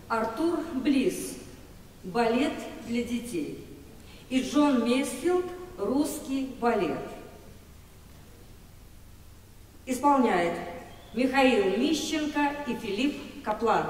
Артур Близ «Балет для детей» и Джон Месфилд «Русский балет». Исполняет Михаил Мищенко и Филипп Каплан.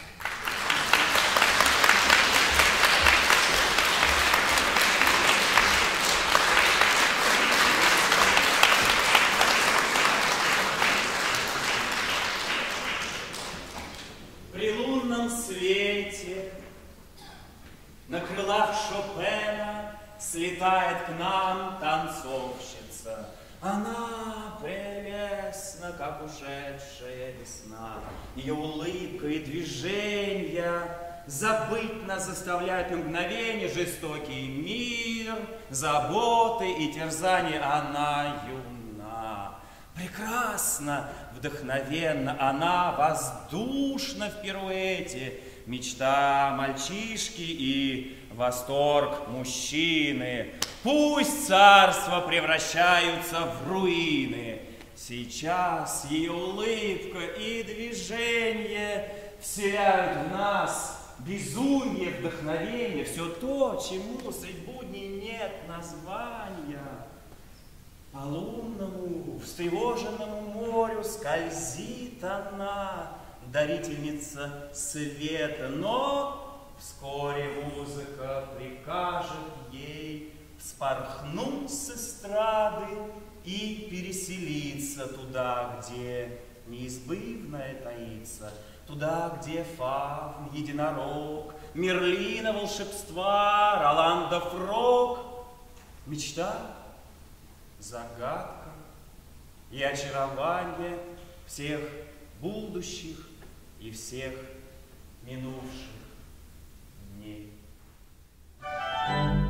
При лунном свете на крылах Шопена слетает к нам танцовщица. Она прелестна, как ушедшая весна. Ее улыбка и движения забыть нас заставляют и мгновение жестокий мир, заботы и терзания. Она юна, прекрасна, вдохновенна, она воздушна в пируэте, мечта мальчишки и восторг мужчины. Пусть царства превращаются в руины. Сейчас ее улыбка и движение вселяют в нас безумие, вдохновение, все то, чему средь будней нет названия. По лунному, встревоженному морю скользит она, дарительница света, но вскоре музыка прикажет ей вспорхнуть с эстрады и переселиться туда, где неизбывное таится, туда, где фавн, единорог, Мерлина волшебства, Роланда Фрог, мечта, загадка и очарование всех будущих и всех минувших дней.